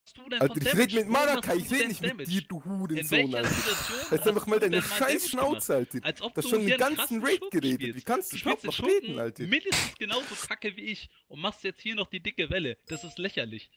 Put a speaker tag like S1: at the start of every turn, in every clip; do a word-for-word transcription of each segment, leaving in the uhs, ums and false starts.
S1: du denn
S2: Alter,
S1: von
S2: ich
S1: Damage?
S2: rede mit
S1: Wo
S2: Marakai,
S1: machst
S2: ich
S1: du
S2: rede
S1: denn
S2: nicht mit
S1: Damage?
S2: dir, du
S1: In
S2: Hurensohn,
S1: welcher
S2: Alter.
S1: Situation
S2: Jetzt einfach
S1: hast
S2: mal
S1: du denn
S2: deine
S1: mal
S2: scheiß
S1: Damage gemacht?
S2: Schnauze, Alter.
S1: Als ob
S2: Du hast
S1: du
S2: schon
S1: hier
S2: den
S1: einen
S2: ganzen
S1: krassen
S2: Raid
S1: Schurken
S2: geredet.
S1: spielst.
S2: Wie kannst
S1: Du
S2: du
S1: spielst
S2: überhaupt
S1: den
S2: noch reden,
S1: Schurken
S2: Alter?
S1: mindestens genauso kacke wie ich und machst jetzt hier noch die dicke Welle. Das ist lächerlich.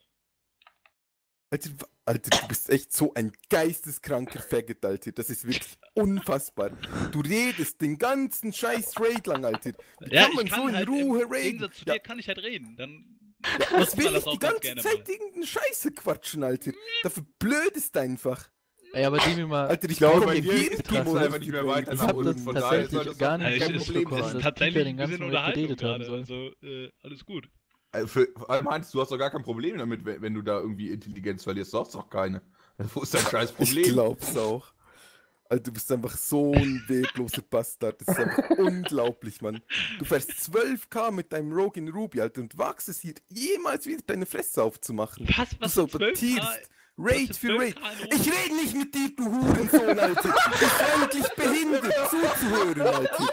S2: Alter, Alter, du bist echt so ein geisteskranker Faggot, Alter. Das ist wirklich unfassbar. Du redest den ganzen scheiß Raid lang, Alter. Wie
S1: Ja,
S2: kann
S1: ich
S2: man
S1: kann
S2: so in
S1: halt
S2: Ruhe
S1: im
S2: raiden?
S1: Gegensatz zu
S2: Ja,
S1: dir kann ich halt reden. Dann
S2: ja, was
S1: macht
S2: will
S1: man
S2: ich
S1: das auch
S2: die
S1: ganz
S2: ganze
S1: gerne
S2: Zeit
S1: mal.
S2: irgendeinen Scheiße quatschen, Alter? Dafür blöd ist einfach.
S3: Ey, aber Demi mal,
S2: Alter, ich
S4: Ich glaube,
S2: komme
S4: bei
S2: in
S4: dir
S2: jedem
S4: ist
S2: Team
S4: es einfach nicht mehr weiter
S3: ich
S4: nach
S3: hab das
S4: unten. Von daher soll
S3: tatsächlich
S4: das
S3: gar
S4: doch
S3: nicht
S1: Also
S4: kein
S1: ich,
S4: Problem
S3: mitbekommen,
S1: das ist
S3: dass
S4: sein.
S3: Pika
S1: tatsächlich
S3: den
S1: ein bisschen
S3: ganzen Raid
S1: Unterhaltung
S3: geredet haben
S1: gerade.
S3: soll.
S1: Also, äh, alles gut.
S4: Also für, vor allem Hans, du hast doch gar kein Problem damit, wenn, wenn du da irgendwie Intelligenz verlierst. Du hast doch keine. Wo ist dein scheiß
S2: Ich
S4: Problem?
S2: glaub's auch. Alter, du bist einfach so ein wertloser Bastard. Das ist einfach unglaublich, Mann. Du fährst zwölf K mit deinem Rogue in Ruby, Alter, und wagst es hier jemals wieder deine Fresse aufzumachen.
S1: Was,
S2: Du
S1: was für zwölf K?
S2: sabotierst. Raid für Raid.
S1: zwölf K in
S2: Ich rede nicht mit dir, du Hurensohn, Alter. Du bist endlich behindert zuzuhören,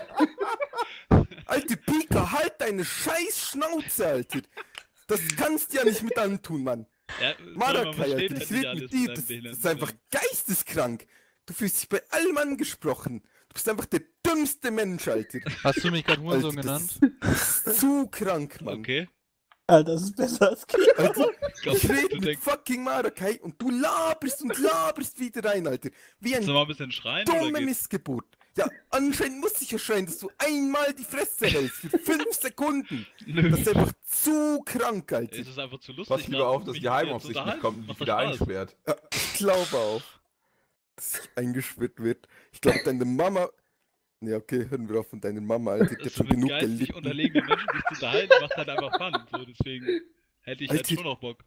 S2: Alter. Alter, Pika, halt deine scheiß Schnauze, Alter. Das kannst du ja nicht mit antun, Mann.
S1: Ja,
S2: Marakai, Alter, ich rede mit dir. Das, das ist einfach geisteskrank. Du fühlst dich bei allem angesprochen. Du bist einfach der dümmste Mensch, Alter.
S3: Hast du mich gerade Hurensohn
S2: Alter,
S3: genannt?
S2: das ist zu krank, Mann.
S1: Okay.
S5: Alter, das ist besser als Kind.
S2: Alter,
S1: Glaub,
S2: ich rede
S1: du
S2: mit
S1: denkst,
S2: fucking Marakai und du laberst und laberst wieder rein, Alter. Wie ein
S1: willst du mal ein bisschen schreien oder
S2: dumme
S1: geht's?
S2: Missgeburt. Ja, anscheinend muss ich ja schreien, dass du einmal die Fresse hältst für fünf Sekunden.
S1: Nö.
S2: Das ist einfach zu krank, Alter.
S1: Es ist einfach zu lustig.
S4: Pass lieber
S1: gerade,
S4: auf, dass
S1: mich
S4: die
S1: mit dir zu
S4: Heimaufsicht nicht
S1: unterhalten.
S4: kommt und dich
S1: Macht
S4: wieder
S1: doch Spaß.
S4: einsperrt.
S2: Ja, ich glaube auch, dass ich eingesperrt wird. Ich glaube, deine Mama... Ne, okay, hören wir auf von deiner Mama, Alter. Die hat
S1: Das ist
S2: schon
S1: mit
S2: genug
S1: geistig
S2: gelitten.
S1: unterlegenen Menschen sich zu unterhalten, macht halt einfach Fun. So, deswegen hätte ich halt
S2: Alter.
S1: schon noch Bock.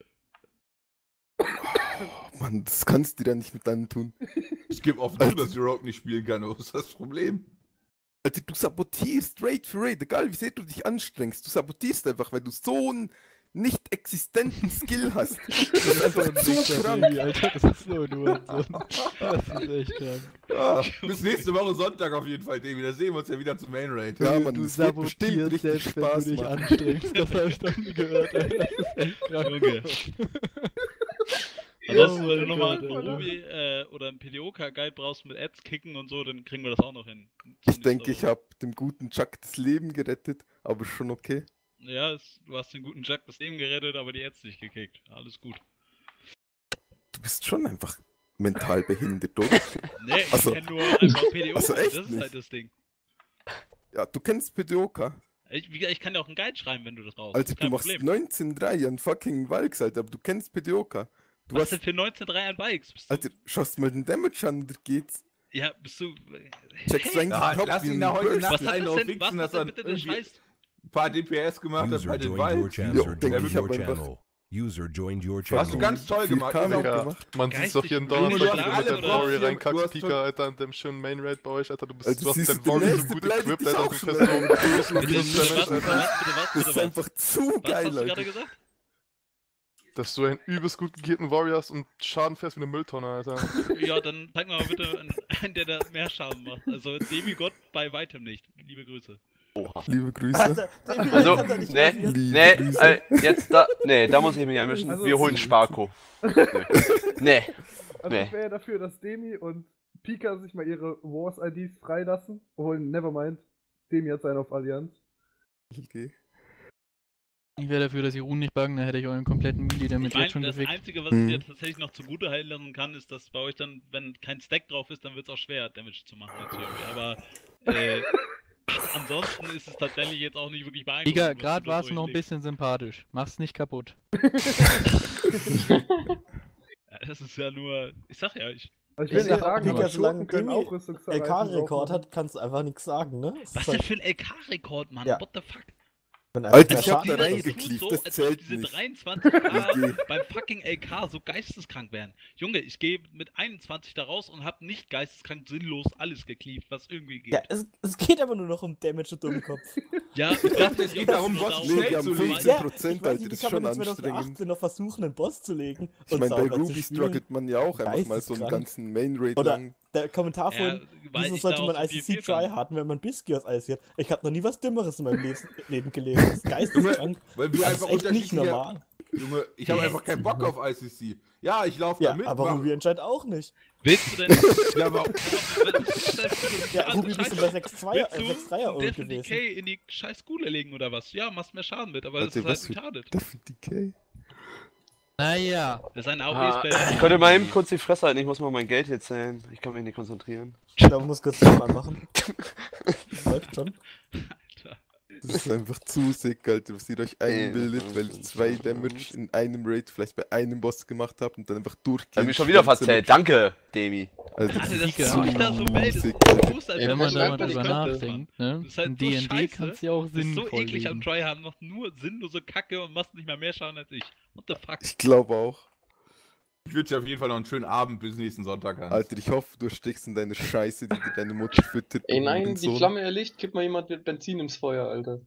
S2: Oh, Mann, das kannst du dir nicht mit antun.
S4: Ich gebe offen zu, dass ich Rogue nicht spielen kann. Was ist das Problem?
S2: Alter, du sabotierst Raid für Raid, egal wie sehr du dich anstrengst. Du sabotierst einfach, weil du so einen nicht existenten Skill hast. Das ist einfach zu krank.
S3: Alter, das ist so ein Hurensohn. Das ist echt krank.
S4: Ja, bis nächste Woche Sonntag auf jeden Fall, Davy. Da sehen wir uns ja wieder zum Main Raid.
S2: Ja,
S3: Du-
S2: Mann,
S3: du
S2: das wird bestimmt
S3: sabotierst
S2: richtig
S3: selbst, wenn
S2: Spaß
S3: du dich
S2: machen.
S3: anstrengst. Das habe ich noch nie gehört, Alter. Das ist echt krank.
S1: Junge.
S3: Ja,
S1: Ansonsten, wenn du
S3: oh
S1: nochmal
S3: Gott,
S1: einen
S3: Alter.
S1: Ruby äh, oder einen P D O K-Guide brauchst mit Ads kicken und so, dann kriegen wir das auch noch hin.
S2: Ich denke, ich habe dem guten Chuck das Leben gerettet, aber schon okay.
S1: Ja, es, du hast den guten Jack das Leben gerettet, aber die Ads nicht gekickt. Alles gut.
S2: Du bist schon einfach mental behindert, oder?
S1: Nee, ich
S2: Also-
S1: kenn nur einfach P D O K,
S2: also echt
S1: das ist
S2: nicht.
S1: halt das Ding.
S2: Ja, du kennst P D O K.
S1: Ich, wie gesagt, ich kann dir auch einen Guide schreiben, wenn du das brauchst.
S2: Alter,
S1: Das ist
S2: du
S1: kein
S2: machst
S1: Problem.
S2: neunzehn Komma drei an fucking Valks, Alter, aber du kennst P D O K. Du
S1: Was
S2: hast,
S1: denn für neunzehn Komma drei an Bikes? Bist du,
S2: Alter, schaust mal den Damage an, da geht's.
S1: ja, bist du...
S2: Checkst
S1: Hä?
S2: eigentlich
S4: Ja,
S2: überhaupt,
S4: lass
S2: wie
S4: ihn
S2: ein
S4: da heute
S2: Burst
S4: Nacht
S1: Was
S2: ist.
S1: hat
S4: einen
S1: das denn,
S4: aufwichsen,
S1: was
S4: dass
S1: ist denn
S4: er
S1: bitte der
S4: irgendwie
S1: Scheiß?
S4: ein paar D P S gemacht hat
S6: User
S4: bei den
S6: joined your
S4: Wald.
S6: channel.
S2: Ja,
S6: User
S2: denke
S6: joined
S2: ich, aber
S6: your
S2: einfach-
S6: channel. User joined your
S4: Hast du
S6: channel.
S4: ganz toll gemacht.
S2: vier K
S4: Genau.
S2: noch gemacht.
S7: Man sieht doch jeden
S1: Geistig
S7: Donnerstag, wie du
S1: behindert
S7: mit der
S1: oder?
S7: Glory
S4: Du
S7: reinkackst,
S4: hast
S7: Pika,
S4: schon-
S7: Alter, an dem schönen Main Raid bei euch, Alter. Du, bist,
S2: Also,
S7: du hast
S2: siehst
S7: dein
S2: du, der
S7: Volley so
S2: nächste
S7: gut
S2: beleidigt
S7: equipped,
S2: dich
S7: Alter.
S2: auch
S7: Du
S2: schon,
S7: fährst so
S2: Alter.
S7: ein böses
S1: Bitte,
S7: Mensch,
S1: bitte was,
S7: Alter.
S1: bitte was, bitte was,
S2: Das
S1: bitte
S2: ist
S1: was?
S2: einfach zu
S1: Was hast
S2: geil,
S1: du gerade
S2: Alter.
S1: gesagt?
S7: Dass du einen übelst gut gegierten Warrior hast und Schaden fährst wie eine Mülltonne, Alter.
S1: Ja, dann zeig mir mal bitte einen, einen, der da mehr Schaden macht. Also Demigott bei weitem nicht. Liebe Grüße.
S2: Liebe Grüße.
S5: Alter, den
S8: Also,
S5: kann er nicht
S8: ne,
S5: rasieren.
S2: Liebe
S8: ne,
S2: Grüße.
S8: äh, jetzt da, ne, da muss ich mich einmischen.
S9: Also-
S8: Wir holen Sparko. Ne,
S9: Also
S8: Nee.
S9: ich wäre ja dafür, dass Demi und Pika sich mal ihre Wars-I Ds freilassen. Holen, nevermind. Demi hat seine auf Allianz.
S2: Okay.
S3: Ich wäre dafür, dass ihr Ruhen nicht buggen, dann hätte ich euren kompletten Melee damit
S1: Ich meine,
S3: jetzt schon
S1: das
S3: gefickt.
S1: Einzige, was
S2: Hm.
S1: ich dir tatsächlich noch zugute halten lassen kann, ist, dass bei euch dann, wenn kein Stack drauf ist, dann wird es auch schwer, Damage zu machen. in Theorie. Aber äh, ansonsten ist es tatsächlich jetzt auch nicht wirklich beeindruckend.
S3: Digga,
S1: was du
S3: gerade
S1: da
S3: warst du noch ein
S1: durchlegst.
S3: bisschen sympathisch. Mach's nicht kaputt.
S1: Ja, das ist ja nur. Ich sag ja, ich.
S9: Also
S5: Ich
S9: ich will
S5: sag
S9: nicht
S5: auch,
S9: sagen,
S5: Pika,
S9: aber
S5: solange
S9: Schurken können
S5: Demi
S9: auch Rüstungsverhalten
S5: L K-Rekord
S9: drauf
S5: hat, kannst du einfach nichts sagen, ne? Das
S1: Was
S5: ist
S1: denn
S5: halt-
S1: für ein L K-Rekord, Mann?
S5: Ja.
S1: What the fuck?
S5: wenn
S2: Alter,
S5: einfach
S2: ich
S5: der
S2: hab da
S5: Schaden
S2: rein
S5: ist.
S1: tut
S2: geklieft,
S1: so,
S2: das
S1: als ob
S2: zählt
S1: diese
S2: nicht.
S1: dreiundzwanzig K
S2: Okay.
S1: beim fucking L K so geisteskrank wären. Junge, ich gehe mit einundzwanzig da raus und hab nicht geisteskrank sinnlos alles gekleeft, was irgendwie geht.
S5: Ja, es, es geht aber nur noch um Damage und Dummkopf.
S1: Ja, ich dachte,
S4: Es geht darum, Boss
S2: Nee,
S4: schnell
S2: wir haben
S4: zu legen.
S2: fünfzehn Prozent,
S5: ich weiß
S2: Alter,
S5: nicht,
S2: das
S5: wie
S2: ist
S5: kann
S2: schon
S5: man in
S2: anstrengend.
S5: zweitausendachtzehn noch versuchen, einen Boss zu legen?
S2: Ich meine, bei
S5: sauber zu
S2: Ruby
S5: spielen?
S2: struggelt man ja auch einfach mal so einen
S5: Geisteskrank.
S2: ganzen Main Raid
S5: Oder
S2: lang.
S5: der Kommentar
S1: Ja,
S5: vorhin,
S1: weil
S5: wieso
S1: ich
S5: sollte
S1: da
S5: man
S1: auch so viel
S5: I C C
S1: viel kann.
S5: tryharden, wenn man Biscuits alsiert? Ich habe noch nie was Dümmeres in meinem Leben, Leben gelesen. Das ist geisteskrank.
S4: Weil wir
S5: Das
S4: einfach
S5: ist echt nicht
S4: unterschiedliche,
S5: normal.
S4: Junge, ich habe einfach keinen Bock auf I C C. Ja, ich laufe
S5: Ja,
S4: da mit.
S5: aber
S4: mach-
S5: Ruby anscheinend auch nicht.
S1: Willst du denn.
S4: Ja, aber
S5: Ja, Ruby bist du bei sechs zwei
S1: Willst
S5: äh,
S1: du
S5: sechs drei Euro
S1: Death
S5: gewesen.
S1: Decay in die scheiß Skule legen oder was? Ja, machst mehr Schaden mit, aber das
S2: Warte,
S1: ist halt
S2: was für-
S1: retarded.
S2: Death Decay?
S3: Naja.
S1: Das ist ein
S8: Ah,
S1: A O E-Spell.
S8: ich könnte mal eben kurz die Fresse halten, ich muss mal mein Geld hier zählen. Ich kann mich nicht konzentrieren.
S5: Da muss kurz den mal machen. Läuft schon.
S2: Das ist einfach zu sick, Alter, was ihr euch einbildet,
S8: Ey,
S2: weil ich zwei Damage in einem Raid vielleicht bei einem Boss gemacht habe und dann einfach durchgeht.
S8: Hab mich schon wieder verzählt. Danke, Demi.
S2: Alter,
S1: Alter,
S2: das
S1: das
S2: ist
S1: ist
S2: so
S1: nicht da so meldest.
S2: sick,
S1: Du
S2: Alter.
S1: tust, als
S3: Ey,
S1: wenn
S3: wenn man
S1: du
S3: da mal
S1: einfach
S3: drüber
S1: nicht könntest,
S3: nachdenkt,
S1: Mann.
S3: ne?
S1: Das ist halt
S3: In
S1: so
S3: D und D
S1: scheiße.
S3: kannst du ja auch
S1: Du bist so
S3: sinnvoll
S1: eklig am
S3: leben.
S1: Tryharden, machst nur sinnlose Kacke und machst nicht mal mehr Schaden als ich. What the fuck?
S2: Ich glaube auch.
S4: ich wünsche dir auf jeden Fall noch einen schönen Abend bis nächsten Sonntag. Hans.
S2: Alter, ich hoffe, du erstickst in deine Scheiße, die dir deine Mutter füttert.
S6: Ey,
S2: du
S6: nein, die
S2: Hurensohn.
S6: Flamme erlicht, kippt mal jemand mit Benzin ins Feuer, Alter.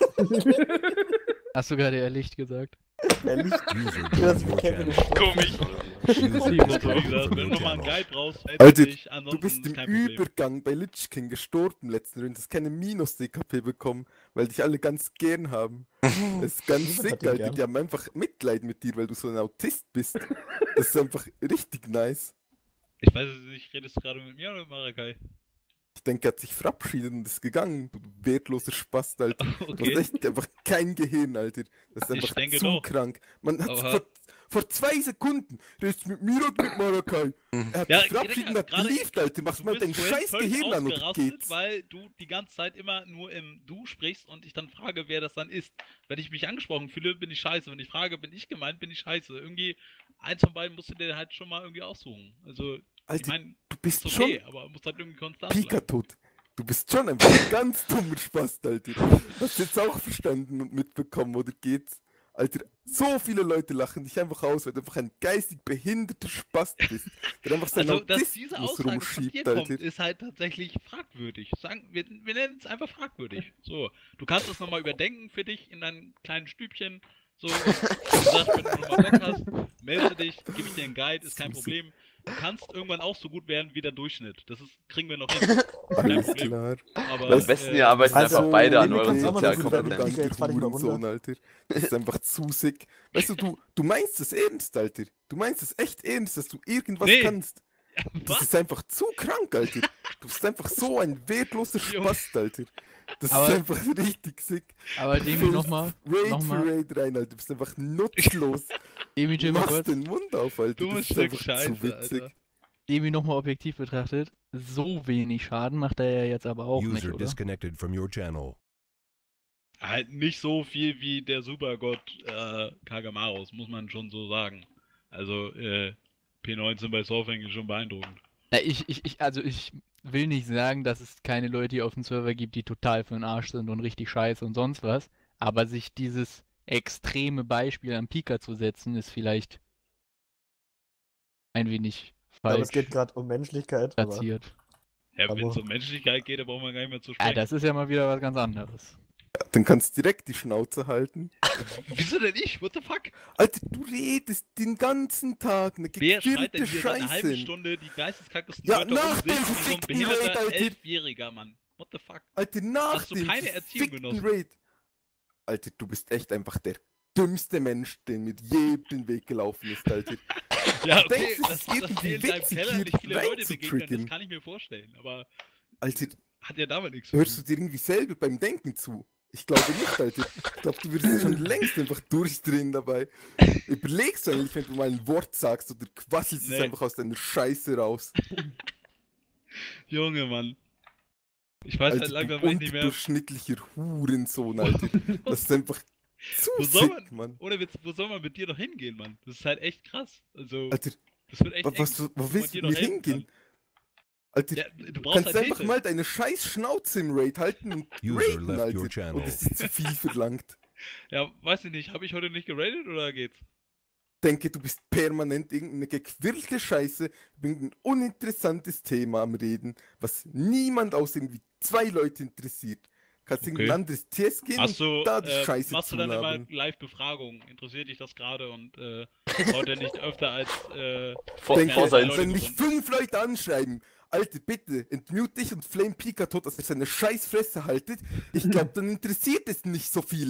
S3: Hast du gerade ehrlich gesagt?
S5: Ehrlich?
S10: User
S5: Das
S10: joined
S5: ist
S10: your
S5: Kevin.
S10: channel.
S1: Komisch.
S10: User
S1: Wie
S10: disconnected
S1: gesagt,
S10: from
S1: wenn
S10: your
S1: du mal einen
S10: channel.
S1: Guide brauchst, melde
S2: Alter,
S1: dich.
S2: Du
S1: Ansonsten
S2: bist
S1: ist
S2: im
S1: kein Problem.
S2: Übergang bei Lich King gestorben letzten Runde. Du hast keine Minus-D K P bekommen, weil dich alle ganz gern haben. Das ist ganz
S5: Niemand hat
S2: sick,
S5: ihn
S2: Alter.
S5: gern.
S2: Die haben einfach Mitleid mit dir, weil du so ein Autist bist. Das ist einfach richtig nice.
S1: Ich weiß es nicht, redest du gerade mit mir oder mit Marakai?
S2: Ich denke, er hat sich verabschiedet und ist gegangen. Du wertloser Spast, Alter. Du
S1: Okay.
S2: hast echt einfach kein Gehirn, Alter. Das ist
S1: Ich
S2: einfach
S1: denke
S2: zu
S1: doch.
S2: krank. Man hat
S1: Aber-
S2: vor, vor zwei Sekunden, redest du mit mir und mit Marakai. Er hat
S1: Ja,
S2: sich verabschiedet und hat
S1: gerade-
S2: geliebt, Alter. Mach
S1: Du
S2: mal
S1: bist
S2: dein
S1: vorhin
S2: scheiß
S1: völlig
S2: Gehirn an und
S1: ausgerastet,
S2: geht's.
S1: weil du die ganze Zeit immer nur im Du sprichst und ich dann frage, wer das dann ist. Wenn ich mich angesprochen fühle, bin ich scheiße. Wenn ich frage, bin ich gemeint, bin ich scheiße. Irgendwie, eins von beiden musst du dir halt schon mal irgendwie aussuchen. Also, ich
S2: Alter,
S1: meine,
S2: du bist
S1: ist
S2: schon
S1: okay, aber muss halt irgendwie konstant bleiben.
S2: Pika-tot. Du bist schon einfach ein ganz dummer Spast, Alter. Hast du jetzt auch verstanden und mitbekommen, oder geht's? Alter, so viele Leute lachen dich einfach aus, weil du einfach ein geistig behinderter Spast bist, der einfach seinen
S1: Also, dass diese
S2: Autismus
S1: Aussage von dir
S2: rumschiebt,
S1: kommt,
S2: Alter.
S1: ist halt tatsächlich fragwürdig. Sagen, wir, wir nennen es einfach fragwürdig. So, du kannst es nochmal überdenken für dich in deinem kleinen Stübchen. So, und wie gesagt, wenn du nochmal Bock hast, melde dich, gebe ich dir einen Guide, ist kein Problem. Du kannst irgendwann auch so gut werden wie der Durchschnitt. Das ist, kriegen wir noch hin. Kein
S2: Alles
S1: Problem.
S2: klar.
S1: Aber,
S8: Am besten,
S1: äh,
S8: ihr arbeitet
S5: also,
S8: einfach beide an
S5: Demi,
S8: euren
S5: kannst du auch mal das
S8: Sozialkompetenz.
S5: Überblick- Jetzt fahr ich mal runter.
S2: Hurensohn, Alter. Das ist einfach zu sick. Weißt du, du, du meinst es ernst, Alter. Du meinst es echt ernst, dass du irgendwas
S1: Nee.
S2: kannst. Das
S1: was?
S2: ist einfach zu krank, Alter. Du bist einfach so ein wertloser
S1: Junge.
S2: Spast, Alter. Das
S3: Aber-
S2: ist einfach richtig sick.
S3: Aber Demi,
S2: Fällst
S3: nochmal,
S2: Raid
S3: nochmal.
S2: für Raid rein, Alter. Du bist einfach nutzlos.
S3: Demi,
S2: Du
S3: chill mal
S2: machst
S3: kurz.
S2: den Mund auf, Alter.
S1: Dummes
S2: Das ist
S1: Stück
S2: einfach
S1: Scheiße,
S2: zu witzig.
S1: Alter.
S3: Demi nochmal objektiv betrachtet. So wenig Schaden macht er ja jetzt aber auch nicht,
S10: User
S3: oder?
S10: disconnected from your channel.
S1: Halt nicht so viel wie der Supergott äh, Kagamaros, muss man schon so sagen. Also, äh, P neunzehn bei Surfing ist schon beeindruckend.
S3: Na, ich, ich, ich, also ich will nicht sagen, dass es keine Leute hier auf dem Server gibt, die total für den Arsch sind und richtig scheiße und sonst was. Aber sich dieses extreme Beispiel am Pika zu setzen, ist vielleicht ein wenig
S5: Aber es
S3: falsch
S5: geht gerade um Menschlichkeit. Aber
S3: platziert.
S1: Ja, wenn
S5: Aber-
S1: es um Menschlichkeit geht, da braucht man gar nicht mehr zu
S3: Ah,
S1: sprechen.
S3: das ist ja mal wieder was ganz anderes.
S2: Dann kannst du direkt die Schnauze halten.
S1: Wieso denn ich? What the fuck?
S2: Alter, du redest den ganzen Tag eine
S1: Wer schreit denn
S2: gequirlte
S1: hier seit einer halben
S2: Scheiße.
S1: Stunde die geisteskrankesten
S2: Ja,
S1: Wörter
S2: nach
S1: um sich
S2: dem
S1: wie so ein
S2: verfickten
S1: behinderter
S2: Raid, Alter.
S1: Elfjähriger, Mann. What the fuck?
S2: Alter, nach
S1: Hast du
S2: dem
S1: keine Erziehung
S2: verfickten
S1: genossen?
S2: Raid. Alter, du bist echt einfach der dümmste Mensch, der mit je den Weg gelaufen ist, Alter.
S1: Ja,
S2: Du
S1: okay,
S2: denkst, es
S1: dass,
S2: ist
S1: dass
S2: irgendwie
S1: dir in deinem
S2: witzig,
S1: Keller
S2: hier
S1: nicht viele Leute begegnen, das
S2: reinzutriggern.
S1: kann ich mir vorstellen. Aber
S2: Alter,
S1: hat ja damit nichts zu
S2: hörst du
S1: tun.
S2: dir irgendwie selber beim Denken zu? Ich glaube nicht, Alter. Ich glaube, du würdest schon längst einfach durchdrehen dabei. Überlegst du eigentlich, wenn du mal ein Wort sagst oder quasselst es
S1: Nee.
S2: einfach aus deiner Scheiße raus.
S1: Junge, Mann. Ich weiß halt
S2: Alter,
S1: langsam
S2: du
S1: echt nicht mehr.
S2: unterdurchschnittlicher Hurensohn, Alter. Das ist einfach zu
S1: Wo soll
S2: sick,
S1: man,
S2: Mann.
S1: oder Witz, wo soll man mit dir noch hingehen, Mann? Das ist halt echt krass. Also,
S2: Alter,
S1: das wird echt
S2: wa- was,
S1: eng,
S2: wo
S1: man
S2: willst
S1: dir
S2: du
S1: noch
S2: mir
S1: helfen
S2: hingehen?
S1: kann.
S2: Alter,
S1: Ja, du
S2: du
S1: brauchst
S2: kannst
S1: halt
S2: einfach
S1: Hilfe.
S2: mal deine scheiß Schnauze im Raid halten und
S10: User
S2: raiden,
S10: left your
S2: Alter.
S10: channel.
S2: Und es ist zu viel verlangt.
S1: Ja, weiß ich nicht. Habe ich heute nicht geradet oder geht's?
S2: Denke, du bist permanent irgendeine gequirlte Scheiße, irgendein uninteressantes Thema am Reden, was niemand außer irgendwie zwei Leute interessiert. Kannst
S1: Okay.
S2: irgendein anderes T S gehen
S1: Hast du,
S2: und da die
S1: äh,
S2: Scheiße
S1: machst du dann immer
S2: zulabern.
S1: Live-Befragungen? Interessiert dich das gerade und äh, heute nicht öfter als äh,
S8: Vor,
S2: Denke,
S8: vor
S1: mehr
S8: seinen
S1: Leute
S2: wenn mich
S1: gefunden?
S2: fünf Leute anschreiben, Alter, bitte, entmute dich und Flame Pika tot, dass er seine Scheißfresse haltet, ich glaube, dann interessiert es nicht so viele.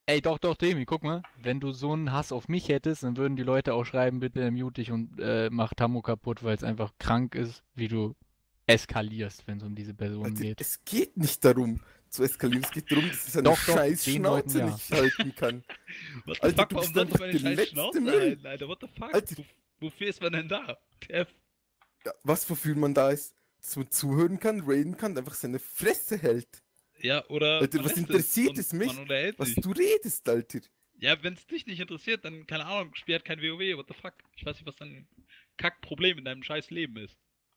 S3: Ey, doch, doch, Demi, guck mal. Wenn du so einen Hass auf mich hättest, dann würden die Leute auch schreiben, bitte mute dich und äh, mach Tammo kaputt, weil es einfach krank ist, wie du eskalierst, wenn es um diese Person
S2: Alter,
S3: geht.
S2: es geht nicht darum zu eskalieren, es geht darum, dass es seine
S3: Doch, doch,
S2: scheiß
S3: den Leuten,
S2: Schnauze
S3: ja.
S2: nicht halten kann.
S1: What the
S2: Alter,
S1: fuck,
S2: du
S1: warum
S2: bist
S1: soll ich
S2: einfach
S1: meine
S2: der
S1: scheiß
S2: letzte
S1: Schnauze
S2: Müll.
S1: halten, Alter? What the fuck?
S2: Alter.
S1: Wo, wofür ist man denn da? Der
S2: Ja, was wofür man da ist, dass man zuhören kann, reden kann, einfach seine Fresse hält.
S1: Ja, oder.
S2: Alter,
S1: man
S2: was
S1: lässt
S2: interessiert
S1: und
S2: es mich,
S1: Man unterhält
S2: was
S1: sich.
S2: du redest, Alter.
S1: Ja, wenn es dich nicht interessiert, dann, keine Ahnung, spiel halt kein WoW, what the fuck? Ich weiß nicht, was dein Kackproblem in deinem scheiß Leben ist.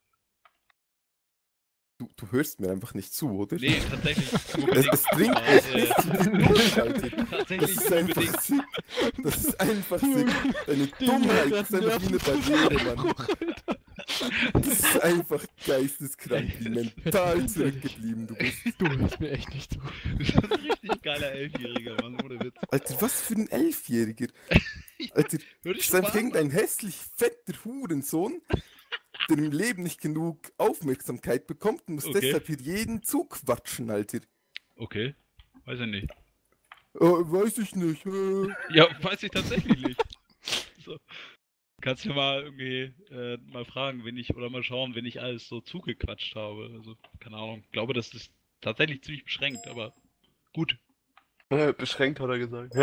S2: Du, du hörst mir einfach nicht zu, oder?
S1: Nee, tatsächlich.
S2: Es,
S1: unbedingt.
S2: es dringt
S1: Aber,
S2: es
S1: äh,
S2: richtig durch, Alter. Das
S1: Tatsächlich
S2: ist einfach
S1: unbedingt.
S2: sick. Das ist einfach sick. Deine Dummheit ist einfach wie eine Barriere, Mann. Das ist einfach geisteskrank, wie mental zurückgeblieben du bist.
S3: Du hörst mir echt nicht zu.
S1: Du bist ein richtig geiler Elfjähriger, Mann, ohne Witz.
S2: Alter, was für ein Elfjähriger. Alter,
S1: Hör
S2: du
S1: dich
S2: bist
S1: schon mal
S2: einfach
S1: an.
S2: irgendein hässlich fetter Hurensohn, der im Leben nicht genug Aufmerksamkeit bekommt und muss
S1: Okay.
S2: deshalb hier jeden zuquatschen, Alter.
S1: Okay, weiß ich nicht.
S2: Oh, weiß ich nicht. Äh.
S1: Ja, weiß ich tatsächlich nicht. So. Kannst du mal irgendwie äh, mal fragen, wenn ich, oder mal schauen, wenn ich alles so zugequatscht habe. Also, keine Ahnung. Ich glaube, das ist tatsächlich ziemlich beschränkt, aber gut.
S8: Äh, Beschränkt hat er gesagt.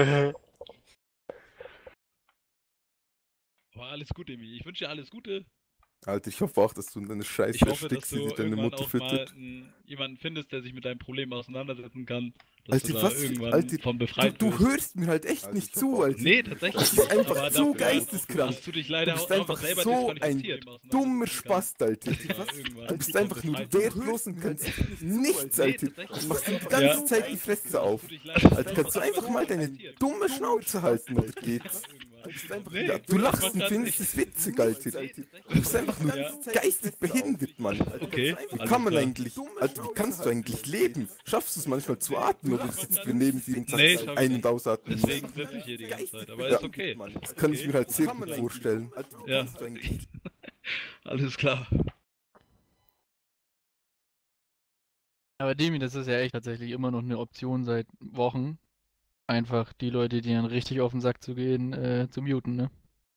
S1: Aber alles Gute, Emi. Ich wünsche dir alles Gute.
S2: Alter, ich hoffe auch, dass du in deine Scheiße
S1: Ich hoffe, dass
S2: erstickst,
S1: du
S2: die deine
S1: irgendwann
S2: Mutter
S1: auch mal
S2: füttert.
S1: einen, jemanden findest, der sich mit deinem Problem auseinandersetzen kann. Dass
S2: Alter,
S1: du da
S2: was für-
S1: irgendwann
S2: Alter,
S1: von
S2: Du,
S1: befreit
S2: du
S1: wirst.
S2: hörst mir halt echt
S4: Alter,
S2: nicht
S4: ich hab
S2: zu,
S4: auch-
S2: Alter.
S1: Nee, tatsächlich
S2: Das ist
S1: nicht,
S2: einfach
S1: aber
S2: so
S1: dafür
S2: geisteskrank.
S1: Hast du dich
S2: Du
S1: leider
S2: bist
S1: auch einfach
S2: einfach
S1: selber
S2: so ein
S1: disqualifiziert.
S2: dummer Spast, Alter.
S1: Ja,
S2: Was?
S1: irgendwann.
S2: Du bist einfach nur
S1: Befreit
S2: wertlos und kannst nichts,
S1: Nee,
S2: Alter.
S1: tatsächlich.
S2: Du machst die
S1: Ja.
S2: ganze Zeit die Fresse auf.
S1: Hast du dich leider
S2: Alter, kannst du einfach mal deine dumme Schnauze halten, Alter, geht's?
S1: Nee,
S2: Ja, du lachst
S1: das
S2: und
S1: macht
S2: findest
S1: grad
S2: es witzig, Alter. Du bist einfach nur
S1: Ja.
S2: geistig behindert, Mann.
S1: Okay,
S2: Wie
S1: alles
S2: kann man
S1: klar.
S2: eigentlich, Alter, wie kannst du eigentlich leben? Schaffst du es manchmal zu atmen oder sitzt du neben dir und
S1: Nee,
S2: sagst
S1: schaff ich
S2: ein-
S1: nicht.
S2: und ausatmen?
S1: Deswegen sitze ich hier die ganze Zeit, aber
S2: Ja.
S1: ist okay.
S2: Das kann ich mir halt sehr gut vorstellen.
S1: Ja. Alles klar.
S3: Aber Demi, das ist ja echt tatsächlich immer noch eine Option seit Wochen. Einfach die Leute, die dann richtig auf den Sack zu gehen, äh, zu muten, ne?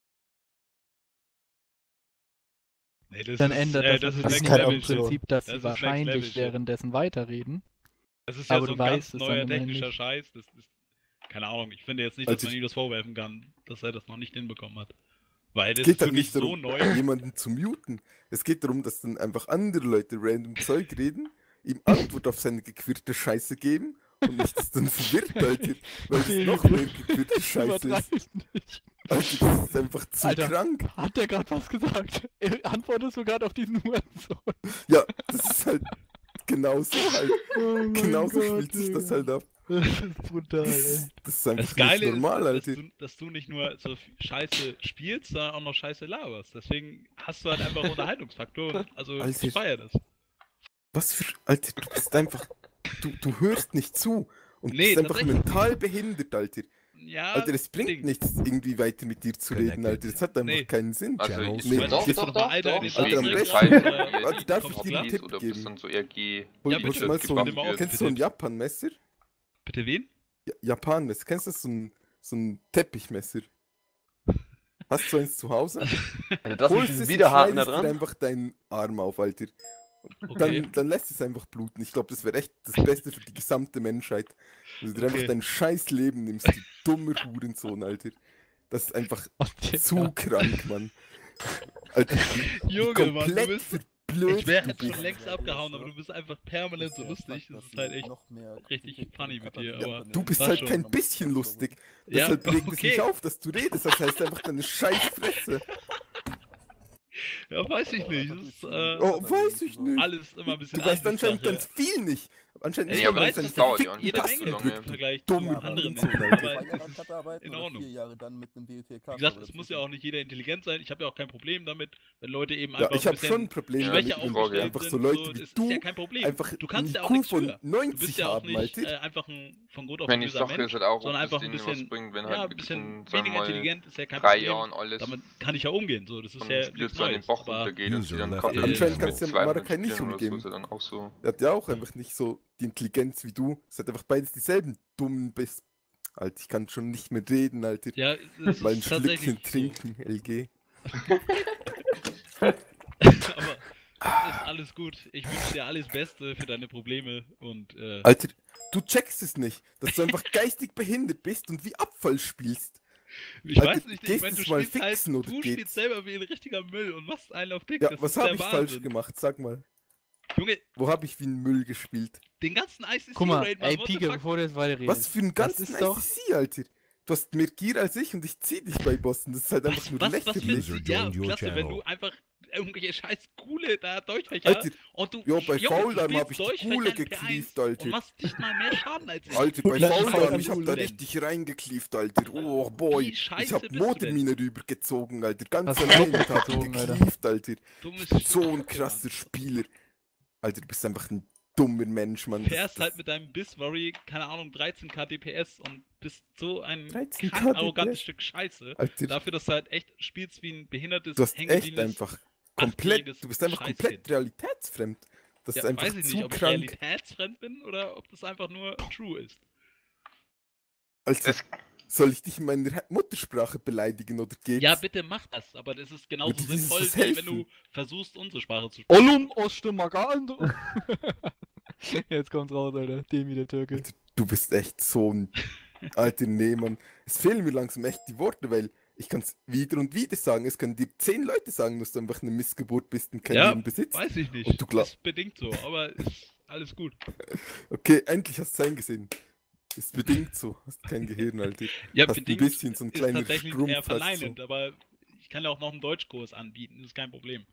S1: Nee, das
S3: Dann
S1: ist,
S3: ändert
S1: äh,
S3: das,
S1: das ist
S3: natürlich
S1: Next
S3: nicht
S5: keine
S3: am
S1: Level Shit.
S3: Prinzip, dass
S1: Das
S3: sie
S1: ist Next
S3: wahrscheinlich
S1: Level Shit.
S3: währenddessen weiterreden.
S1: Das ist ja
S3: Aber
S1: so
S3: du
S1: ein
S3: weißt
S1: ganz
S3: es
S1: neuer
S3: dann immerhin
S1: technischer
S3: nicht.
S1: Scheiß. Das ist, keine Ahnung, ich finde jetzt nicht, dass
S2: Also
S1: man ihm das vorwerfen kann, dass er das noch nicht hinbekommen hat. Weil das
S2: Es geht
S1: ist für
S2: halt
S1: mich
S2: nicht
S1: so
S2: darum,
S1: neu.
S2: jemanden zu muten. Es geht darum, dass dann einfach andere Leute random Zeug reden, ihm Antwort auf seine gequirlte Scheiße geben und mich das dann verwirrt, Alter, weil es noch mehr gequirlte Scheiße ist.
S3: Übertreib nicht.
S2: Alter, das ist einfach zu
S3: Alter.
S2: krank.
S3: Hat der gerade was gesagt? Er antwortest du gerade auf diesen Hurensohn?
S2: Ja, das ist halt genauso halt.
S3: Oh mein
S2: Genauso
S3: Gott,
S2: spielt sich das
S3: Digga.
S2: halt ab.
S3: Das ist brutal,
S2: Das,
S3: ey.
S2: das ist einfach
S1: Das Geile
S2: nicht normal,
S1: ist,
S2: Alter.
S1: dass du, dass du nicht nur so viel Scheiße spielst, sondern auch noch Scheiße laberst. Deswegen hast du halt einfach Unterhaltungsfaktor. Also
S2: Alter.
S1: ich feier das.
S2: Was für. Alter, du bist einfach. Du, du hörst nicht zu. Und
S1: Nee,
S2: bist einfach
S1: tatsächlich.
S2: mental behindert, Alter.
S1: Ja,
S2: Alter, es bringt
S1: Ding.
S2: nichts, irgendwie weiter mit dir zu reden, Alter. Das hat einfach
S1: Nee.
S2: keinen Sinn.
S10: Also
S5: Channel.
S10: ich
S2: Nee,
S10: weiß
S2: doch,
S10: nicht,
S6: doch,
S10: ob
S6: doch,
S10: du
S6: doch.
S10: nicht
S2: Alter, am
S10: wegen
S2: besten-
S10: Scheiße
S2: Warte,
S10: Warte,
S2: darf
S10: darf
S2: ich dir einen
S10: ich
S2: Tipp
S10: oder
S2: geben?
S10: bist dann so eher G...
S2: Hol,
S1: Ja,
S2: holst
S1: bitte.
S2: du mal so
S1: Gib
S2: ein,
S1: mal auf,
S2: kennst du so ein
S1: bitte.
S2: Japan-Messer?
S1: Bitte wen?
S2: Ja, Japan-Messer. Kennst du so ein, so ein Teppichmesser? Hast du so eins zu Hause?
S8: Alter, das mit
S2: Holst
S8: diesem
S2: es und
S8: Widerhaken da
S2: schneidest dir
S8: dran.
S2: einfach deinen Arm auf, Alter.
S1: Okay.
S2: Dann, dann lässt es einfach bluten. Ich glaube, das wäre echt das Beste für die gesamte Menschheit. Wenn du dir einfach
S1: Okay.
S2: dein scheiß Leben nimmst, du dummer Hurensohn, Alter. Das ist einfach zu krank, Mann. Alter, wie
S1: Junge, Mann, du
S2: komplett
S1: bist.
S2: verblödet
S1: Ich wäre
S2: du
S1: jetzt schon
S2: bist.
S1: längst abgehauen, aber du bist einfach permanent so lustig. Das ist halt echt richtig funny mit dir.
S2: Ja,
S1: Aber
S2: du bist
S1: war
S2: halt
S1: schon.
S2: kein bisschen lustig.
S1: Ja,
S2: Deshalb regt es
S1: okay.
S2: mich auf, dass du redest. Das heißt einfach deine scheiß Fresse.
S1: Ja, weiß ich nicht. Das ist äh,
S2: Oh, weiß ich nicht.
S1: alles immer ein bisschen
S2: Du weißt anscheinend
S1: Ansichtssache.
S2: ganz viel nicht. Anscheinend
S1: Ja,
S2: nicht,
S1: ich
S2: weil man
S1: weiß,
S2: seine
S1: das
S10: dauert ja
S2: verfickten
S10: auch nicht
S1: jede
S10: so
S2: Tasten
S1: Menge
S10: lange.
S1: im
S2: drückt.
S1: Vergleich
S2: Dumm,
S1: zu anderen.
S2: Hurensohn,
S1: Menschen,
S2: Alter.
S1: aber es ist in Ordnung. Wie gesagt, es muss ja auch nicht jeder intelligent sein. Ich habe ja auch kein Problem damit, wenn Leute eben
S2: Ja,
S1: einfach
S2: ich
S1: ein
S2: habe schon
S1: bisschen
S2: ein Problem
S10: Ja,
S2: damit,
S1: schwächer
S10: ich
S2: wenn
S10: Frage,
S1: aufgestellt
S2: einfach
S1: sind.
S2: so Leute wie
S1: das ist
S2: du
S1: ja kein Problem.
S2: einfach
S1: Du kannst ja auch
S2: einen
S1: nichts
S2: I Q von
S1: für. Du bist
S2: neunzig
S1: ja auch
S2: haben,
S1: nicht
S2: Alter.
S1: äh, einfach ein von Grund auf
S10: Wenn
S1: ein
S10: ich
S1: böser
S10: sage,
S1: Mensch,
S10: ist halt auch,
S1: sondern
S10: ob
S1: einfach
S10: das
S1: ein
S10: denen was
S1: bisschen,
S10: bringt, wenn
S1: ja,
S10: halt
S1: ein
S10: wirklich
S1: bisschen
S10: in, sagen wir
S1: weniger
S10: mal,
S1: intelligent ist ja kein
S10: drei
S1: Problem.
S10: Jahren alles
S1: Damit kann ich ja umgehen. So, das ist
S10: von
S1: ja
S10: dem Spiel
S1: nichts
S10: zu an den
S1: Neues.
S10: Bach
S1: Aber
S10: runtergeht und sie dann
S5: User
S10: Kaffee
S1: left.
S2: Anscheinend
S10: mit
S2: kannst du ja
S10: zweihundert
S2: Marakai nicht
S10: Spielern oder so,
S2: umgeben.
S10: ist ja dann auch so.
S2: Er hat ja auch einfach nicht so die Intelligenz wie du. Es hat einfach beides dieselben dummen bis Alter, ich kann schon nicht mehr reden, Alter.
S1: Ja, es
S2: Mal ein
S1: ist tatsächlich
S2: Schlückchen
S1: so.
S2: trinken, L G.
S1: Aber ist alles gut. Ich wünsche dir alles Beste für deine Probleme und äh,
S2: Alter, du checkst es nicht, dass du einfach geistig behindert bist und wie Abfall spielst.
S1: ich
S2: Alter,
S1: weiß nicht, ich
S2: gehst
S1: meine, du
S2: du's mal
S1: spielst halt,
S2: fixen oder
S1: du
S2: geht's?
S1: spielst selber wie ein richtiger Müll und machst einen auf dick.
S2: Ja,
S1: das
S2: was
S1: ist
S2: habe
S1: der
S2: ich
S1: Wahnsinn.
S2: falsch gemacht? Sag mal.
S1: Junge,
S2: Wo habe ich wie ein Müll gespielt?
S1: den ganzen I C C
S3: Guck mal,
S1: Raid,
S3: ey
S1: Mann, what the
S3: Pika,
S1: fuck?
S3: bevor du jetzt weiter redest.
S2: Was für einen
S3: das
S2: ganzen
S3: ist doch-
S2: I C C, Alter? Du hast mehr Gier als ich und ich zieh dich bei Bossen. Das ist halt einfach
S1: Was,
S2: nur
S1: was, was
S2: lächerlich.
S1: findest du? Ja,
S10: joined your
S1: klasse, wenn
S10: channel.
S1: du einfach irgendwelche scheiß Gule da Deutschfächer
S2: Alter,
S1: und du,
S2: ja, bei
S1: Junge,
S2: Fauldarm
S1: du
S2: hab ich die
S1: spielst
S2: Gule
S1: Deutschfächer in P eins
S2: geklieft, Alter.
S1: und machst nicht mal mehr Schaden als ich.
S2: Alter, bei
S9: Gleich
S2: Fauldarm,
S9: voll
S2: ich hab da
S1: Gule.
S2: richtig reingeklieft, Alter. Oh boy.
S1: Wie scheiße
S2: Ich hab
S1: bist du denn?
S2: Modermine rübergezogen, Alter. Ganz
S3: Hast du
S2: allein und hab die
S3: rübergezogen, Alter?
S2: geklieft, Alter.
S1: Dummes
S2: Ich bin so
S1: Scheiße,
S2: ein
S1: Mann.
S2: krasser Spieler. Alter, du bist einfach ein dummer Mensch, Mann. Das-
S1: Fährst
S2: das-
S1: halt mit deinem Bisworry, keine Ahnung, dreizehn K D P S und bist so ein
S2: dreizehn K
S1: krank
S2: D P S?
S1: arrogantes Stück Scheiße.
S2: Alter,
S1: Dafür, dass du halt echt spielst wie ein behindertes,
S2: du hast echt
S1: hängebliebenes
S2: einfach komplett,
S1: achtjähriges
S2: du bist einfach
S1: Scheißkind.
S2: komplett realitätsfremd. Das
S1: Ja,
S2: ist einfach
S1: weiß ich
S2: zu
S1: nicht, ob ich
S2: krank.
S1: realitätsfremd bin oder ob das einfach nur true ist.
S2: Also,
S10: Es-
S2: soll ich dich in meiner Ha- Muttersprache beleidigen oder geht's?
S1: Ja, bitte mach das, aber das ist genauso
S2: Würde dieses
S1: sinnvoll,
S2: was
S1: wie wenn
S2: helfen?
S1: du versuchst, unsere Sprache zu sprechen.
S3: Ollum Ostemagan. Jetzt kommt's raus, Alter. Demi der Türke.
S2: Du bist echt so ein alter Nee, Mann. Es fehlen mir langsam echt die Worte, weil ich kann es wieder und wieder sagen. Es können dir zehn Leute sagen, dass du einfach eine Missgeburt bist und kein
S1: Ja,
S2: Leben besitzt.
S1: Weiß ich nicht.
S2: Und du glaub-
S1: ist bedingt so, aber ist alles gut.
S2: Okay, endlich hast du es eingesehen. Ist bedingt so. Hast kein Gehirn, Alter.
S1: Ja,
S2: Hast ein
S1: bedingt
S2: bisschen so ein
S1: ist
S2: kleiner
S1: tatsächlich
S2: Strumpf.
S1: eher
S2: hast
S1: verleinend, aber ich kann ja auch noch einen Deutschkurs anbieten, das ist kein Problem.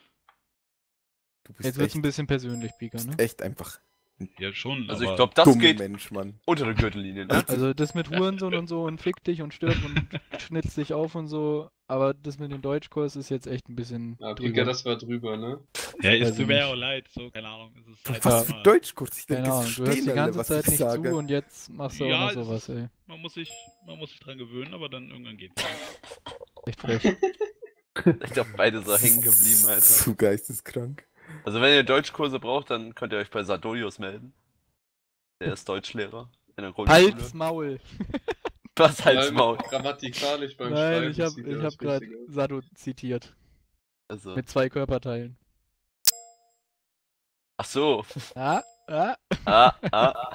S2: Du bist
S3: Jetzt wird's
S2: echt,
S3: ein bisschen persönlich, Pika, ne?
S2: echt einfach
S1: Ja, schon,
S8: Also ich
S1: aber
S8: glaube, das
S2: dummer
S8: geht
S2: Mensch, Mann.
S8: unter der Gürtellinie, ne?
S3: Also das mit Hurensohn und so und fick dich und stirb und schnitz dich auf und so, aber das mit dem Deutschkurs ist jetzt echt ein bisschen
S6: Ja,
S3: drüber.
S6: Pika, das war drüber, ne?
S1: ja, ist
S3: weiß
S1: tut
S3: ich
S1: mir
S3: nicht.
S1: auch leid, so, keine Ahnung. Es ist halt
S2: Was für
S1: immer-
S2: Deutschkurs? Ich denke,
S3: Keine
S2: es
S3: Ahnung, du hörst die
S2: verstehen alle,
S3: ganze
S2: was
S3: Zeit
S2: ich
S3: nicht
S2: sage.
S3: zu und jetzt machst du
S1: Ja,
S3: auch noch
S1: es-
S3: sowas, ey.
S1: man muss sich, man muss sich dran gewöhnen, aber dann irgendwann geht's.
S3: Echt frech.
S8: Ich glaube, beide so hängen geblieben, Alter.
S2: Zu geisteskrank.
S8: Also wenn ihr Deutschkurse braucht, dann könnt ihr euch bei Sadolius melden. Der ist Deutschlehrer in der Grundschule.
S3: Halt's Maul!
S8: Was
S6: Weil
S8: Halsmaul?
S6: Grammatikalisch beim
S3: Nein,
S6: Schreiben
S3: ich hab,
S6: sieht
S3: ich
S6: er
S3: hab
S6: das
S3: grad
S6: Richtige aus.
S3: Sado zitiert.
S8: Also.
S3: Mit zwei Körperteilen.
S8: Ach so.
S3: Ah, ah.
S8: Ah, ah.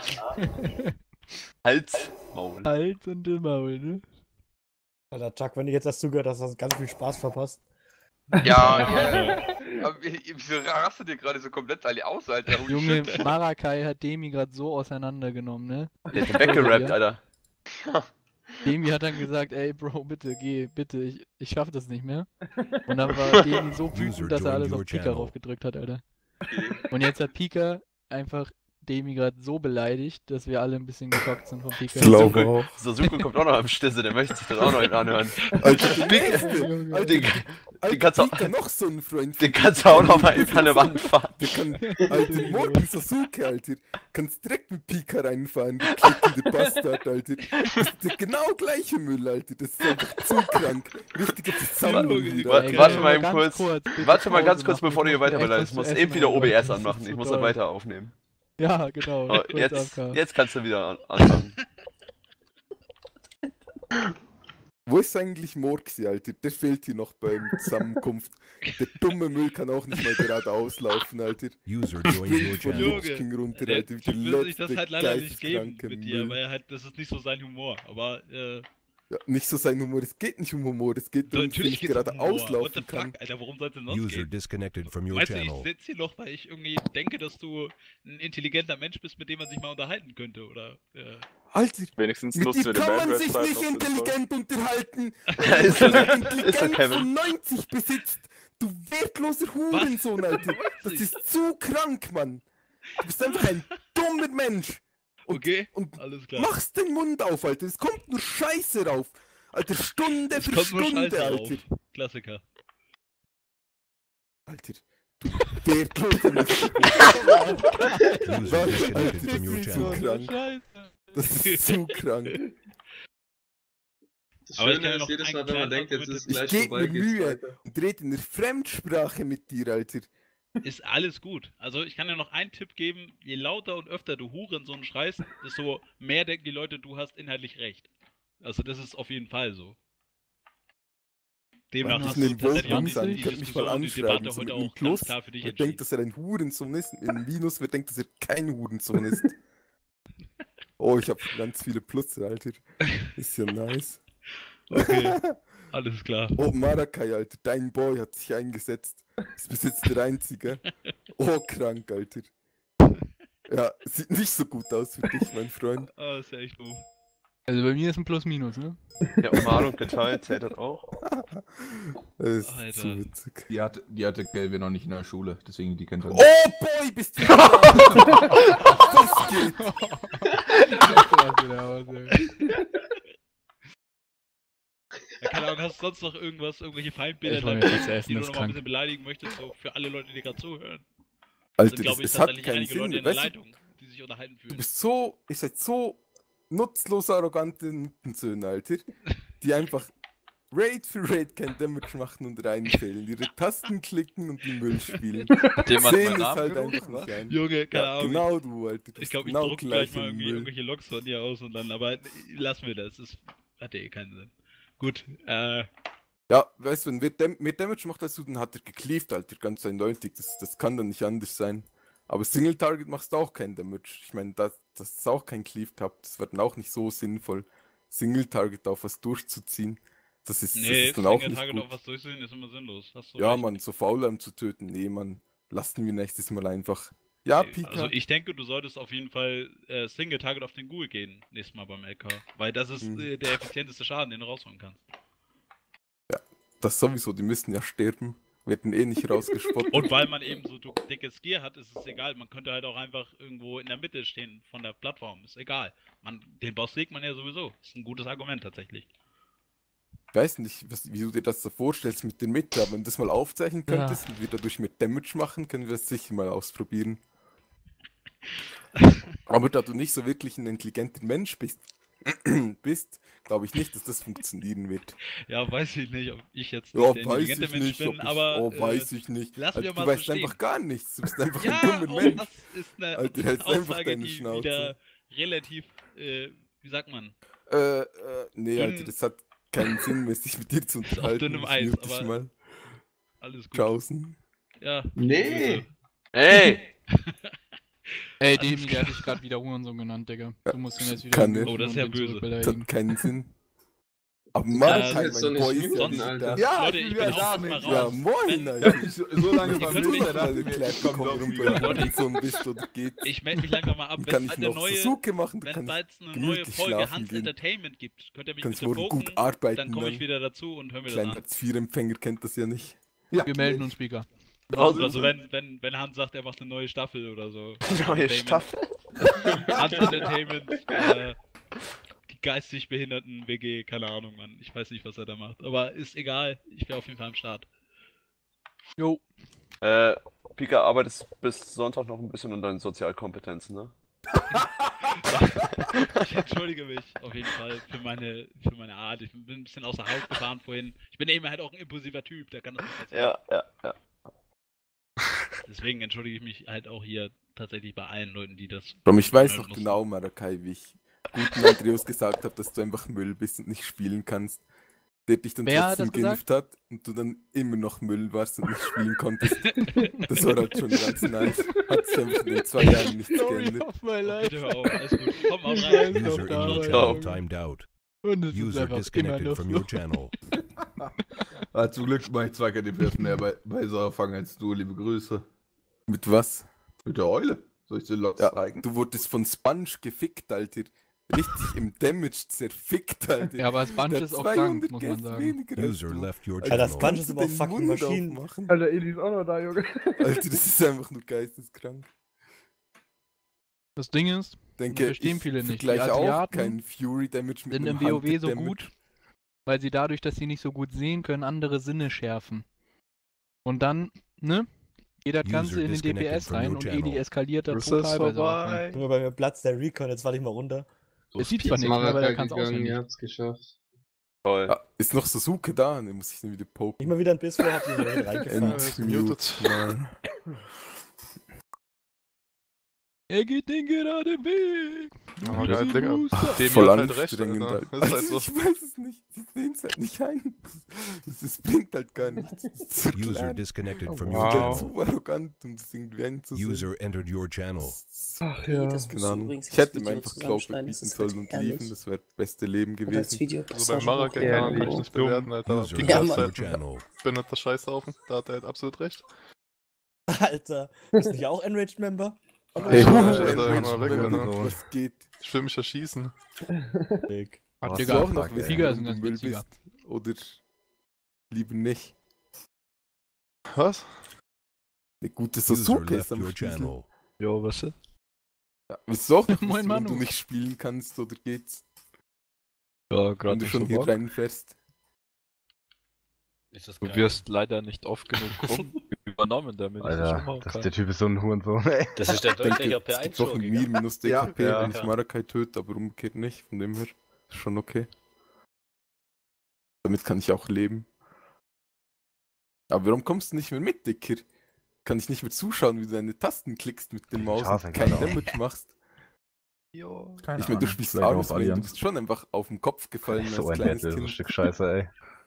S8: Halsmaul.
S3: Hals und im Maul, ne?
S5: Alter, Chuck, wenn du jetzt das zugehört hast, hast du ganz viel Spaß verpasst.
S10: Ja, ja. Aber wie- wieso rastet ihr gerade so komplett alle aus, Alter? Holy
S3: Junge,
S10: shit.
S3: Marakai hat Demi gerade so auseinandergenommen, ne?
S8: Der hat weggerappt, Alter.
S3: Demi hat dann gesagt, ey Bro, bitte, geh, bitte, ich, ich schaff das nicht mehr. Und dann war Demi so
S10: User
S3: wütend, dass er alles
S10: joined
S3: auf
S10: your
S3: Pika
S10: channel.
S3: raufgedrückt hat, Alter. Und jetzt hat Pika einfach Demi gerade so beleidigt, dass wir alle ein bisschen geschockt sind von Pika.
S2: Glaube auch.
S8: Sasuke kommt auch noch am Stisse, der möchte sich das auch noch anhören.
S2: Alter,
S8: Big-
S2: Alter, Alter,
S8: Den,
S2: Alter,
S8: kannst du auch-
S2: Pika, noch so ein Freund.
S8: den kannst du auch noch mal an der Wand fahren.
S2: Der kann, Alter, morgen Sasuke, Alter. Kannst direkt mit Pika reinfahren, du klickende Bastard, Alter. Das ist der genau gleiche Müll, Alter. Das ist einfach zu krank. Richtige Versammlung hier,
S8: Warte-
S2: Alter.
S8: warte
S3: Ey,
S8: mal eben
S3: ganz
S8: kurz.
S3: bitte
S8: Warte mal
S3: Pause
S8: ganz kurz,
S3: machen.
S8: bevor du hier
S3: Ich muss
S8: weiter
S3: echt was
S8: beleidigst. Ich
S3: zu
S8: muss
S3: essen
S8: eben wieder
S3: holen,
S8: O B S
S3: das ist
S8: anmachen.
S3: zu
S8: Ich muss
S3: doll.
S8: dann weiter aufnehmen.
S3: Ja, genau.
S8: Aber
S3: kurz
S8: jetzt,
S3: A F K.
S8: jetzt kannst du wieder an- anfangen.
S2: Wo ist eigentlich Morxi, Alter? Der fehlt hier noch beim Zusammenkunft. Der dumme Müll kann auch nicht mal gerade auslaufen, Alter.
S10: User joined your
S2: Springt von
S10: channel.
S1: Junge,
S2: Lich King runter,
S1: Der
S2: Alter. wie
S1: Typ
S2: der
S1: will sich das
S2: letzte
S1: halt leider nicht geben
S2: geisteskranke
S1: mit dir,
S2: Müll.
S1: weil er halt, das ist nicht so sein Humor. Aber, äh,
S2: Ja, nicht so sein Humor, es geht nicht um Humor, es geht darum, dass
S1: natürlich
S2: ich
S1: geht's
S2: gerade
S1: um Humor. What the
S2: auslaufen
S1: fuck,
S2: kann.
S1: Alter, warum sollte denn sonst
S10: User
S1: gehen?
S10: disconnected from your
S1: Weißt du, ich
S10: channel.
S1: sitze hier noch, weil ich irgendwie denke, dass du ein intelligenter Mensch bist, mit dem man sich mal unterhalten könnte, oder? Äh,
S2: Alter,
S11: Wenigstens
S2: mit
S11: nutzt
S2: dir
S11: du den
S2: kann man
S11: Bandwidth
S2: sich
S11: halt
S2: nicht
S11: noch sinnvoll.
S2: intelligent unterhalten.
S8: Ja, ist
S2: Wenn
S8: so,
S2: du
S8: ist so,
S2: Intelligenz
S8: Kevin.
S2: von neunzig besitzt, du wertloser Hurensohn, Alter. Das ist zu krank, Mann. Du bist einfach ein dummer Mensch. Und,
S1: okay,
S2: und
S1: alles klar.
S2: machst den Mund auf, Alter. Es kommt nur Scheiße rauf. Alter, Stunde
S1: Es
S2: für
S1: kommt nur
S2: Stunde,
S1: Scheiße
S2: Alter.
S1: auf. Klassiker.
S2: Alter, du wertloser Mensch.
S10: User disconnected from your
S2: Das ist
S10: channel.
S2: zu krank. Das ist zu krank.
S6: Das
S1: Aber ich
S6: Schöne
S1: kann ja
S6: ist,
S1: noch
S6: jedes
S1: ein
S6: Mal, wenn man
S1: kleines
S6: denkt, jetzt ist
S1: Argument-
S6: gleich
S2: Ich geb
S6: vorbei,
S2: mir
S6: geht's
S2: Mühe
S6: weiter.
S2: und rede in der Fremdsprache mit dir, Alter.
S1: ist alles gut. Also ich kann dir noch einen Tipp geben, je lauter und öfter du Hurensohn schreist, desto mehr denken die Leute, du hast inhaltlich recht. Also das ist auf jeden Fall so. Demnach
S2: Mann,
S1: hast
S2: ich
S1: du
S2: nehm
S1: tatsächlich auch
S2: Jungs
S1: die,
S2: an,
S1: die
S2: könnt mich mal
S1: Diskussion und die
S2: anschreiben,
S1: Debatte
S2: so mit
S1: heute
S2: einem
S1: auch
S2: Plus.
S1: ganz klar für dich
S2: Wer
S1: entschieden.
S2: denkt, dass er ein Hurensohn ist? In Minus, wer denkt, dass er kein Hurensohn ist? Oh, ich habe ganz viele Plus, Alter. Ist ja nice.
S1: Okay, alles klar.
S2: Oh, Marakai, Alter, dein Boy hat sich eingesetzt. Ist bis jetzt der Einzige. Oh, krank, Alter. Ja, sieht nicht so gut aus für dich, mein Freund.
S1: Ah, ist ja echt doof.
S3: Also bei mir ist ein Plus-Minus, ne?
S8: Ja, Umarmung geteilt, zählt das auch?
S2: Das ist
S1: Alter.
S2: zu witzig.
S4: Die hatte, die hatte Gelbe noch nicht in der Schule, deswegen die kennt er nicht.
S2: Oh, Boy, bist du da? Was geht?
S1: Ja, keine Ahnung, hast du sonst noch irgendwas, irgendwelche Feindbilder,
S3: Ich
S1: in deinem
S3: wollte jetzt
S1: Leben,
S3: essen,
S1: die du
S3: das
S1: noch
S3: ist
S1: mal ein
S3: krank.
S1: bisschen beleidigen möchtest, so für alle Leute, die gerade zuhören?
S2: Alter,
S1: sind,
S2: das,
S1: glaube ich,
S2: es hat
S1: tatsächlich
S2: keinen
S1: einige Leute
S2: Sinn.
S1: in der
S2: Weißt du,
S1: Leitung, die sich unterhalten
S2: du
S1: fühlen.
S2: bist so, ihr seid so nutzlos arrogante Nutensöhne, Alter, die einfach Raid für Raid kein Damage machen und reinfällen, ihre Tasten klicken und den Müll spielen.
S8: Dem hat
S2: Sehen
S8: mein
S2: es
S8: Namen
S2: halt
S8: gerufen,
S2: einfach
S8: was?
S2: nicht ein.
S1: Junge, keine
S2: Ja,
S1: Ahnung.
S2: genau du, Alter. Du
S1: Ich
S2: bist
S1: glaube, ich
S2: genau
S1: druck gleich
S2: gleich
S1: mal
S2: im
S1: irgendwie
S2: Müll.
S1: irgendwelche Logs von dir aus und dann, aber lassen wir das. Das hat ja eh keinen Sinn. Gut, äh,
S2: Ja, weißt du, wenn wer Dam mehr Damage macht als du, dann hat er gecleaved, Alter, ganz eindeutig. Das, das kann dann nicht anders sein. Aber Single Target machst du auch kein Damage. Ich meine, das, das ist auch kein Cleave habt. Das wird dann auch nicht so sinnvoll, Single Target auf was durchzuziehen. Das ist, das
S1: nee,
S2: ist dann auch
S1: Single
S2: nicht
S1: Target
S2: gut.
S1: auf was durchsehen ist immer sinnlos. Hast du
S2: Ja,
S1: recht.
S2: man, so Faularm zu töten, nee, man, lassen wir nächstes Mal einfach. Ja,
S1: Nee,
S2: Pika.
S1: Also ich denke, du solltest auf jeden Fall äh, Single Target auf den Ghoul gehen, nächstes Mal beim L K. Weil das ist
S2: Mhm.
S1: äh, der effizienteste Schaden, den du rausholen kannst.
S2: Das sowieso, die müssen ja sterben. Werden eh nicht rausgespottet.
S1: Und weil man eben so du- dickes Gear hat, ist es egal. Man könnte halt auch einfach irgendwo in der Mitte stehen von der Plattform. Ist egal. Man, den Boss legt man ja sowieso. Ist ein gutes Argument tatsächlich.
S2: Ich weiß nicht, was, wie du dir das so vorstellst mit den Mitte, aber wenn du das mal aufzeichnen
S3: Ja.
S2: könntest und wir dadurch mit Damage machen, können wir es sicher mal ausprobieren. Aber da du nicht so wirklich ein intelligenter Mensch bist, bist glaube ich nicht, dass das funktionieren wird.
S1: Ja, weiß ich nicht, ob ich jetzt
S2: Ja,
S1: der
S2: weiß
S1: intelligente
S2: ich
S1: Mensch
S2: nicht,
S1: bin,
S2: ob ich,
S1: aber
S2: oh,
S1: äh,
S2: weiß ich nicht.
S1: lass
S2: Alter,
S1: mir
S2: du
S1: mal
S2: weißt
S1: so
S2: einfach
S1: stehen.
S2: gar nichts, du bist einfach
S1: Ja,
S2: ein dummer
S1: oh,
S2: Mensch.
S1: das ist eine
S2: Alter, hältst einfach
S1: Aussage,
S2: deine
S1: die
S2: Schnauze.
S1: wieder relativ, äh, wie sagt man,
S2: Äh, äh, nee,
S1: Dünn-
S2: Alter, das hat keinen Sinn mehr, sich mit dir zu unterhalten.
S1: dünnem
S2: Ich
S1: Eis,
S2: mute dich
S1: aber-
S2: mal.
S1: alles gut.
S2: Tschaußen.
S1: Ja.
S10: Nee.
S8: Ey!
S3: Ey,
S1: Alles
S3: Demi, der hat dich gerade wieder Hurensohn genannt, Digga. Du musst ihn jetzt wieder
S2: Kann
S3: anrufen
S2: er.
S1: Oh, das ist
S3: und
S1: ja
S3: ihn
S1: böse.
S2: Das
S3: zurückbeleidigen.
S2: hat keinen Sinn. Aber
S1: Ja,
S2: Marakai,
S10: jetzt
S2: mein
S10: doch nicht
S2: Boy, ist ja
S10: muten,
S2: nicht
S10: Alter.
S2: da.
S4: Ja,
S1: Leute,
S4: ich
S1: ich
S4: bin
S1: bin
S4: wieder
S1: auch
S4: da,
S1: mal
S4: Mensch.
S1: raus.
S2: Ja, moin,
S1: Wenn-
S2: Alter.
S4: So, so lange
S1: Ihr
S4: war
S1: könnt
S4: mir
S1: mich-
S4: da dachte
S2: Alle
S4: ich mir,
S2: Kleid
S4: komm
S2: bekommen
S4: doch
S2: rum,
S4: wieder.
S2: weil du so ein bist oder geht's.
S1: Ich melde mich langsam mal ab,
S2: Dann
S1: wenn
S2: kann
S1: es
S2: ich
S1: eine
S2: noch
S1: neue,
S2: Suzuki machen, dann
S1: wenn
S2: kann
S1: es
S2: ich
S1: jetzt eine neue
S2: gemütlich
S1: Folge
S2: schlafen
S1: Hans
S2: gehen.
S1: Entertainment gibt, könnt ihr mich
S2: Kannst
S1: bitte
S2: morgen
S1: poken,
S2: gut arbeiten
S1: dann komme ich
S2: dann.
S1: wieder dazu und hören wir das
S2: Kleiner
S1: an.
S2: Hartz vier Empfänger kennt das ja nicht.
S4: Ja,
S3: Wir melden uns, Speaker.
S8: Draußen
S1: Also wenn, wenn, wenn Hans sagt, er macht eine neue Staffel oder so.
S8: neue
S1: Entertainment.
S8: Staffel.
S1: Hans Entertainment, äh, die geistig Behinderten W G, keine Ahnung, Mann. Ich weiß nicht, was er da macht. Aber ist egal, ich wäre auf jeden Fall am Start.
S3: Jo.
S8: Äh, Pika, arbeitest bis Sonntag noch ein bisschen an deinen Sozialkompetenzen, ne?
S1: Ich entschuldige mich auf jeden Fall für meine, für meine Art. Ich bin ein bisschen außer Haus gefahren vorhin. Ich bin eben halt auch ein impulsiver Typ, der kann das nicht passieren.
S8: Ja, ja, ja.
S1: Deswegen entschuldige ich mich halt auch hier tatsächlich bei allen Leuten, die das.
S2: Komm, ich weiß
S1: hören
S2: noch
S1: mussten.
S2: genau, Marakai, wie ich guten Andreas gesagt habe, dass du einfach Müll bist und nicht spielen kannst. Der dich dann
S3: Wer hat
S2: trotzdem
S3: das gesagt?
S2: geimpft hat und du dann immer noch Müll warst und nicht spielen konntest. Das war halt schon ganz nice. Hat sich einfach in den zwei Jahren nichts geändert.
S3: of my
S1: Oh, bitte hör auf, alles gut. Komm, auch
S3: Ich
S1: rein.
S3: weiß noch
S11: User in your
S3: damals.
S11: channel timed out.
S3: Und es ist
S11: User
S3: einfach immer
S11: disconnected
S3: noch
S11: from
S3: so.
S11: your channel.
S4: Ah, zum Glück mache ich zwei K D P S mehr bei, bei Sauerfang als du, liebe Grüße.
S2: Mit was?
S4: Mit der Eule. Soll ich dir Lots
S2: Ja,
S4: zeigen?
S2: du wurdest von Sponge gefickt, Alter. Richtig im Damage zerfickt, Alter.
S3: Ja, aber Sponge
S2: Der
S3: ist auch
S2: zweihundert
S3: krank, muss man
S2: Gäste
S3: sagen.
S2: weniger als
S11: User
S2: du.
S11: left your
S5: Alter,
S11: channel.
S5: Sponge
S2: Kannst
S5: ist
S2: du
S5: aber auch
S2: den
S5: fucking
S2: Mund
S5: Maschinen.
S2: aufmachen?
S9: Alter, Eli ist auch noch da, Junge.
S2: Alter, das ist einfach nur geisteskrank.
S3: Das Ding ist,
S2: Denke,
S3: verstehen
S2: ich
S3: viele nicht. Die
S2: vergleiche auch
S3: Asiaten
S2: keinen Fury Damage mit
S3: sind
S2: einem
S3: im WoW
S2: Hunted
S3: so
S2: Damage.
S3: gut, weil sie dadurch, dass sie nicht so gut sehen können, andere Sinne schärfen. Und dann, ne? Geht das
S11: User
S3: Ganze in den D P
S11: disconnected
S3: S
S11: from
S3: rein
S11: your
S3: und
S11: channel.
S3: Eli eskaliert da
S7: Das
S3: total
S7: ist
S3: bei Sauerfang.
S7: vorbei.
S5: Junge, bei mir platzt der Recon, jetzt falle ich mal runter.
S3: Es sieht zwar nichts mehr, aber der kann es
S6: gegangen,
S3: auswendig.
S6: ihr habt's geschafft.
S8: Toll.
S2: Ja, ist noch Suzuki da? Ne, muss ich dann wieder poken.
S5: Immer wieder ein Biss vor, hab ihn reingefallen.
S7: ist
S2: Entmute
S7: muted.
S2: mal.
S3: Er geht den geraden Weg.
S7: Oh, geil, Digga. Dem
S2: Voll
S7: hat halt recht,
S2: anstrengend
S7: Alter.
S2: halt.
S7: Das ist halt
S2: Also,
S7: so.
S2: ich weiß es nicht. Sie sehen es halt nicht ein. Es es bringt halt gar nichts. Es ist zu
S11: User
S2: klein.
S11: disconnected from
S2: Es
S11: your
S2: ist halt
S11: channel.
S2: zu arrogant, um das irgendwie einzusehen.
S11: User entered your channel.
S9: Ach
S12: Nee,
S9: ja.
S12: das musst
S2: Keine
S12: du
S2: Ahnung.
S12: übrigens
S2: Ich
S12: als
S2: hätte ihm
S12: Video
S2: einfach Glauben
S12: zusammenschneiden, das
S2: bieten
S12: ist
S2: sollen
S12: halt
S2: und
S12: ehrlich.
S2: liefern. Das wäre das beste Leben
S12: Oder als
S2: gewesen.
S12: Video.
S7: Also bei Marek
S9: Ja,
S7: kann ich
S9: Bro.
S7: nicht bewerten, Alter.
S11: User
S7: Die
S11: left
S12: Ja,
S7: ganze
S11: your
S12: Mann.
S7: Zeit
S11: channel.
S7: bin nicht der Scheißhaufen. Da hat er halt absolut recht.
S5: Alter, bist du nicht auch Enraged-Member?
S2: Hey,
S7: Ja,
S2: Alter,
S7: Alter,
S2: Enraged
S7: immer weg,
S2: Member,
S7: Alter.
S2: was geht?
S7: Ich will mich erschießen.
S5: Dick.
S3: Ach,
S2: Hast
S3: Digga,
S2: du auch noch
S3: fuck,
S2: wissen,
S3: Tiger ist
S2: warum
S3: ein
S2: du
S3: ganz
S2: Müll
S3: witziger.
S2: bist? Oder lieber nicht?
S7: Was?
S2: Eine gute
S11: User
S2: Sasuke
S11: left
S2: ist am
S11: your
S2: Spielen.
S11: channel.
S5: Jo, was ist?
S2: Ja, willst du auch noch
S3: Moin,
S2: wissen, warum
S3: Manu.
S2: du nicht spielen kannst, oder geht's?
S5: Ja,
S2: Wenn
S5: gerade
S2: du
S5: nicht
S2: schon
S5: so
S2: hier
S5: Bock.
S2: reinfährst.
S13: Ist das
S5: Du
S13: geil?
S5: wirst leider nicht oft genug rum übernommen, damit ich das schon
S14: Alter,
S5: machen
S14: das,
S5: kann.
S14: der Typ ist so ein Hurensohn, ey.
S13: Das ist der
S2: Ich denke,
S13: deutliche P
S2: es gibt
S13: eins
S2: doch ein Mir minus D K P,
S14: Ja,
S2: wenn
S13: ja.
S2: ich Marakai töte, aber umgekehrt nicht. Von dem her ist schon okay. Damit kann ich auch leben. Aber warum kommst du nicht mehr mit, Dicker? Kann ich nicht mehr zuschauen, wie du deine Tasten klickst mit dem Maus
S14: hasse
S2: und keinen
S14: gerade auch.
S2: Damage machst?
S7: Jo.
S14: Keine
S2: Ich meine, du
S14: Ahnung,
S2: spielst
S14: vielleicht
S2: Arus,
S14: auf
S2: du
S14: Allianz.
S2: bist schon einfach auf den Kopf gefallen
S14: So
S2: als
S14: ein
S2: kleines
S14: Battle, so ein
S2: Kind.
S14: Stück Scheiße, ey.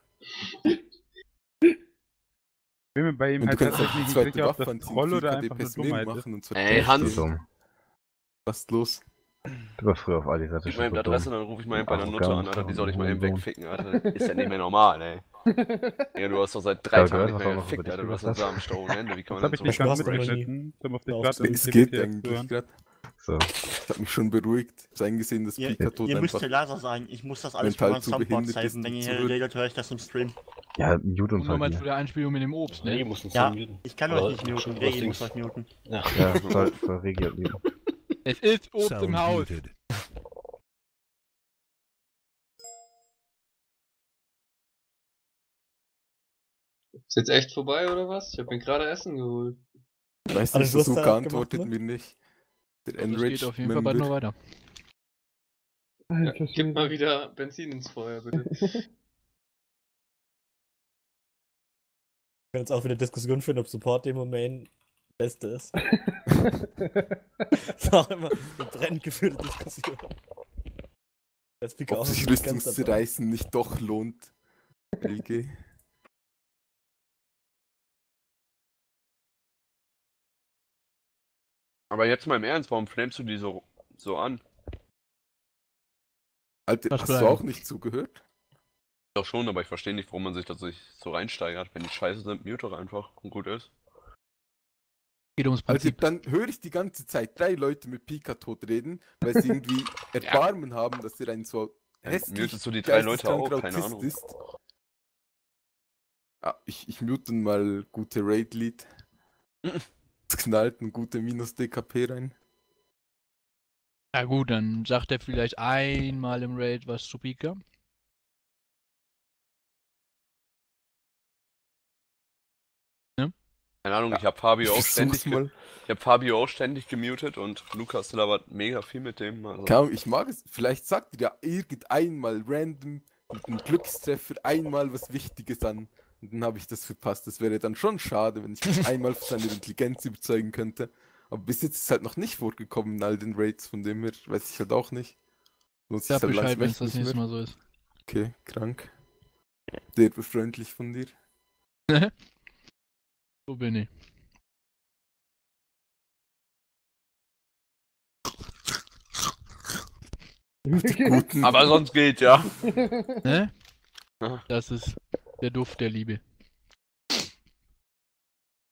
S15: Ich bin mir bei ihm
S2: Und du
S15: halt
S2: kannst auch
S15: tatsächlich
S2: die
S15: nicht
S2: zweite
S15: sicher, ob
S2: Waffe
S15: das
S2: anziehen,
S15: Troll
S2: vier
S15: oder
S2: K
S15: einfach nur
S2: D P S mehr
S15: Dummheit ist.
S2: machen und zwar
S8: Ey, Hans.
S14: Dumm.
S2: Was ist los?
S14: Du warst früher auf Ali Seite
S8: Gib mir eben die
S14: so
S8: Adresse,
S14: dumm.
S8: dann rufe ich mal eben bei der Nutte
S14: Arrogant
S8: an, Alter. Die soll ich mal eben
S14: und
S8: wegficken, Alter. Ist ja nicht mehr normal, ey. Ja, du hast doch seit drei
S14: Ja,
S8: Tagen
S14: gehört,
S8: nicht
S14: was
S8: mehr
S14: auch noch
S8: gefickt,
S14: über dich
S8: Alter. Du hast
S14: gesagt
S8: einen Samenstau ohne Ende. Wie kann
S15: Das
S8: man
S15: hab
S8: denn
S15: ich
S8: so
S15: nicht ganz
S5: Spaß, Manni.
S15: mitgeschnitten, um auf dich
S5: Ja,
S15: gerade im
S2: Es
S15: T
S2: geht
S15: B T zu
S2: eigentlich
S15: hören.
S2: gerade.
S14: So.
S2: Ich hab mich schon beruhigt. Ich hab eingesehen, dass
S16: Ihr,
S2: Pika tot
S16: ihr müsst
S2: einfach
S16: ja leiser sein, ich muss das alles von
S2: mental
S16: meinem
S2: zu
S16: Soundboard
S2: behindert ist,
S16: saven. Wenn
S2: um
S16: ihr
S2: zu
S16: hier
S2: hören.
S16: redet, höre ich das im Stream.
S14: Ja, mute
S3: Und
S14: uns halt
S3: nochmal zu
S14: hier.
S3: der Einspielung mit dem Obst,
S13: Nee,
S3: ne?
S13: du musst uns
S16: Ja,
S13: muten.
S16: ich kann
S13: Oder
S16: euch nicht muten,
S13: schon
S16: Regi
S13: was
S16: muss
S13: Dings.
S16: euch muten.
S13: Ja.
S14: Ja, soll, soll Regi halt lieben.
S3: Es ist Obst
S11: Sound
S3: im Haus.
S11: muted.
S6: Ist jetzt echt vorbei oder was? Ich hab mir gerade Essen geholt.
S2: Weißt
S5: Also,
S2: du,
S5: du hast
S2: Sasuke
S5: da
S2: antwortet
S5: gemacht,
S2: mir nicht. Der
S3: Also es geht auf jeden Fall bald noch weiter.
S6: Ja, gib mal wieder Benzin ins Feuer, bitte.
S5: Wir können jetzt auch wieder Diskussion führen, ob Support Demo Main Beste ist. Das war auch immer eine brennend geführte Diskussion. Jetzt Pika
S2: Ob
S5: auch
S2: sich
S5: nicht ganz dabei.
S2: Rüstungszerreißen nicht doch lohnt. L G.
S8: Aber jetzt mal im Ernst, warum flammst du die so, so an?
S2: Alter,
S3: Was
S2: hast du
S3: bleiben?
S2: auch nicht zugehört?
S8: Doch schon, aber ich verstehe nicht, warum man sich da so so reinsteigert. Wenn die scheiße sind, mute doch einfach und gut ist.
S3: Geht ums
S2: Also
S3: Prinzip.
S2: dann höre ich die ganze Zeit drei Leute mit Pika tot reden, weil sie irgendwie Erbarmen haben, dass er ein so
S8: Dann
S2: hässlich
S8: mutest du die drei Leute auch,
S2: geisteskranker
S8: keine
S2: Autist
S8: Ahnung.
S2: ist. Ah, ich, ich mute mal gute Raid-Lied. Es knallt ein gute Minus-D K P rein.
S3: Na gut, dann sagt er vielleicht einmal im Raid was zu Pika.
S8: Keine Ahnung, ich habe Fabio auch
S2: Ich
S8: ständig
S2: versuch's mal.
S8: ge- ich habe Fabio auch ständig gemutet und Lukas labert mega viel mit dem. Also.
S2: Kaum, ich mag es. Vielleicht sagt ihr ja irgendeinmal random mit einem Glückstreffer einmal was Wichtiges an. Und dann habe ich das verpasst. Das wäre dann schon schade, wenn ich mich einmal von seiner Intelligenz überzeugen könnte. Aber bis jetzt ist es halt noch nicht vorgekommen in all den Raids, von dem her weiß ich halt auch nicht. Lohnt
S3: Sag
S2: halt
S3: Bescheid,
S2: langsam
S3: wenn
S2: echt
S3: es das
S2: nicht
S3: nächste
S2: mehr.
S3: Mal so ist.
S2: Okay, krank. Sehr befreundlich von dir.
S3: So bin ich.
S2: Guten.
S8: Aber sonst geht ja.
S3: Ne? Das ist der Duft der Liebe.